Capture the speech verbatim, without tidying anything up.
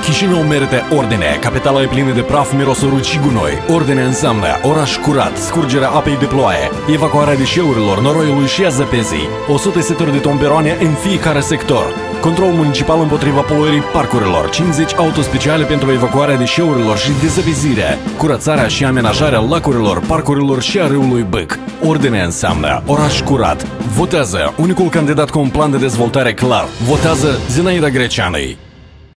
Chișinău merită Ordine. Capitala e plină de praf, mirosorut și gunoi. Ordine înseamnă oraș curat, scurgerea apei de ploaie, evacuarea deșeurilor, noroiului și a zăpezii. o sută seturi de tomberoane în fiecare sector. Control municipal împotriva poluării parcurilor, cincizeci auto speciale pentru evacuarea deșeurilor și dezăpezire, curățarea și amenajarea lacurilor, parcurilor și a râului Bâc. Ordine înseamnă oraș curat. Votează unicul candidat cu un plan de dezvoltare clar. Votează Zinaida Greceanei.